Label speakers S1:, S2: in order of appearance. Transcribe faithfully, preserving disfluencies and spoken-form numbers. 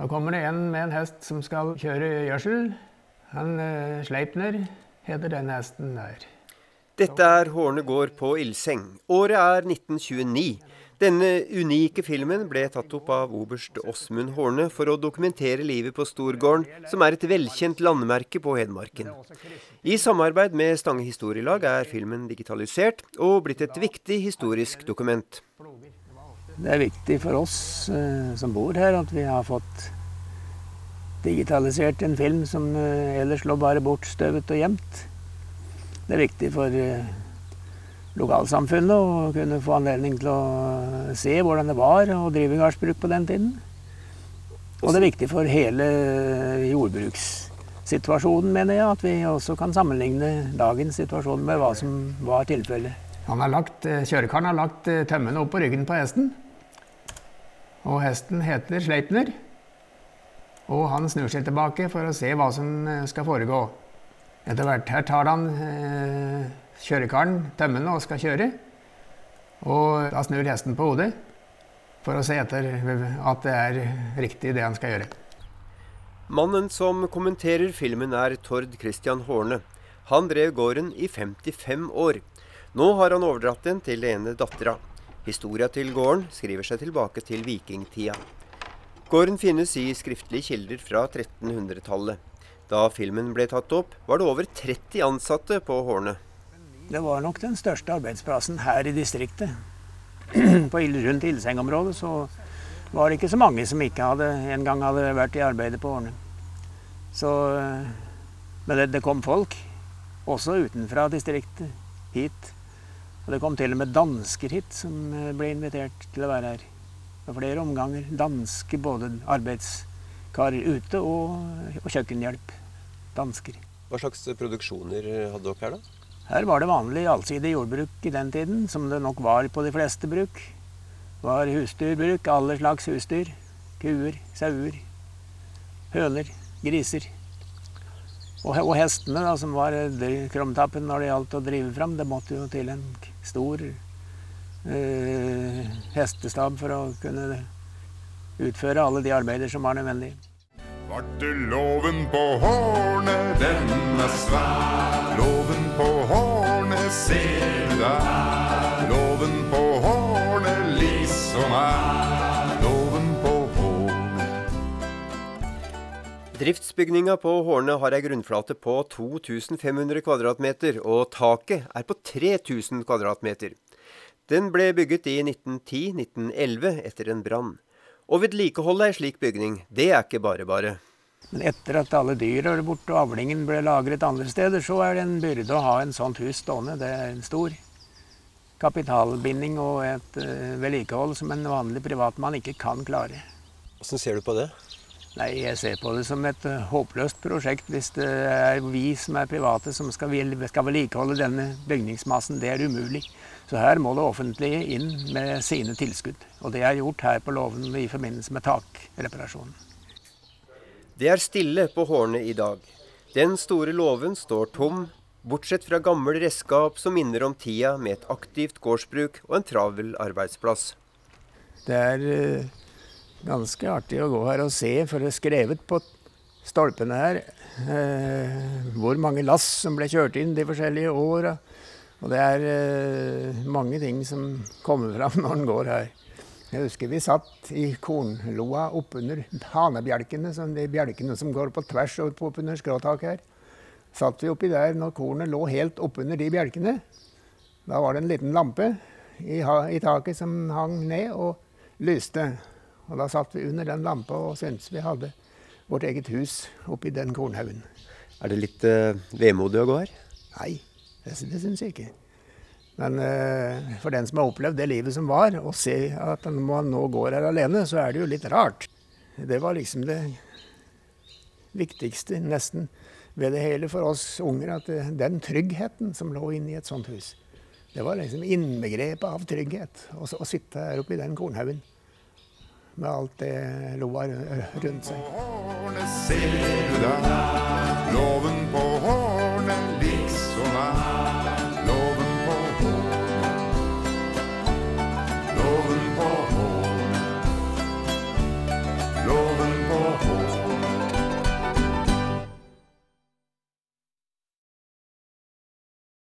S1: Da kommer det en med en hest som skal kjøre gjødsel. Han eh, Sleipner heter den hesten der.
S2: Dette er Horne gård på Ilseng. Året er nitten tjueni. Denne unike filmen ble tatt opp av oberst Åsmund Horne for å dokumentere livet på Storgården, som er et velkjent landemerke på Hedmarken. I samarbeid med Stange Historielag er filmen digitalisert og blitt et viktig historisk dokument.
S1: Det er viktig for oss eh, som bor her at vi har fått digitalisert en film som eh, ellers lå bare bortstøvet og gjemt. Det er viktig for eh, lokalsamfunnet å kunne få anledning til å se hvordan det var å drive gardsbruk på den tiden. Og det er viktig for hele jordbrukssituasjonen, mener jeg, at vi også kan sammenligne dagens situasjon med hva som var tilfellet. Han har lagt, kjørekaren har lagt tømmene opp på ryggen på hesten, og hesten heter Sleipner, og han snur seg tilbake for å se hva som skal foregå. Etter hvert her tar han eh, kjørekaren tømmene og skal kjøre, og da snur hesten på hodet for å se etter at det er riktig det han skal gjøre.
S2: Mannen som kommenterer filmen er Tord Christian Horne. Han drev gården i femtifem år. Nå har han overdratt den til ene dattera. Historia til gården skriver seg tilbake til vikingtida. Gården finnes i skriftlige kilder fra trettenhundretallet. Da filmen ble tatt opp, var det over tretti ansatte på Horne.
S1: Det var nok den største arbeidsplassen her i distriktet. På rundt Ilseng-området så var det ikke så mange som ikke hadde, en gang hadde vært i arbeidet på Horne. Så, men det, det kom folk, også utenfra distriktet, hit. Og det kom til og med dansker hit, som ble invitert til å være her. Det var flere omganger danske, både arbeidskarer ute og, og kjøkkenhjelp. Dansker.
S2: Hva slags produksjoner hadde dere her da?
S1: Her var det vanlig allsidig jordbruk i den tiden, som det nok var på de fleste bruk. Det var husdyrbruk, alle slags husdyr. Kuer, sauer, høner, griser. Og, og hestene da, som var krumtappen når det gjaldt å drive fram, det måtte jo til en stor eh, hestestab for å kunne utføre alle de arbeider som var nødvendige.
S3: Varteloven på Horne, den er svær. Loven på Horne, ser du der. Loven på Horne, lis og nær. Loven på Horne.
S2: Driftsbygninga på Horne har ei grunnflate på to tusen fem hundre kvadratmeter, og taket er på tre tusen kvadratmeter. Den ble bygget i nitten ti til nitten elleve etter en brann. Å vedlikeholde ei slik bygning, det er ikke bare bare.
S1: Men etter at alle dyr er borte og avlingen ble lagret andre steder, så er det en byrde å ha en sånt hus stående. Det er en stor kapitalbinding og et uh, vedlikehold som en vanlig privatmann ikke kan klare.
S2: Hvordan ser du på det?
S1: Nei, jeg ser på det som et uh, håpløst prosjekt hvis det er vi som er private som skal, skal vedlikeholde denne bygningsmassen. Det er umulig. Så her må det offentlige inn med sine tilskudd. Og det er gjort her på Låven i forbindelse med takreparasjonen.
S2: Det er stille på Horne i dag. Den store låven står tom, bortsett fra gammel redskap som minner om tida med et aktivt gårdsbruk og en travel arbeidsplass.
S1: Det er uh, ganske artig å gå her og se, for det er skrevet på stolpene her uh, hvor mange lass som ble kjørt inn de forskjellige åra. Og det er uh, mange ting som kommer fram når den går her. Jeg husker vi satt i kornloa oppunder hanebjelkene, som de bjelkene som går på tvers og oppunder skråtaket her. Satt vi oppi der når kornet lå helt oppunder de bjelkene. Da var det en liten lampe i, i taket som hang ned og lyste. Og da satt vi under den lampa og syntes vi hadde vårt eget hus oppi den kornhaugen.
S2: Er det litt uh, vemodig å gå her?
S1: Nei, det, det synes jeg ikke. Men uh, for den som har opplevd det livet som var, og se at man nå går her alene, så er det jo litt rart. Det var liksom det viktigste nesten ved det hele for oss unger, at uh, den tryggheten som lå inne i et sånt hus, det var liksom innbegrepet av trygghet, å, å sitte her oppe i den kornhaugen med alt det loa rundt seg.
S3: Ser du der, loven på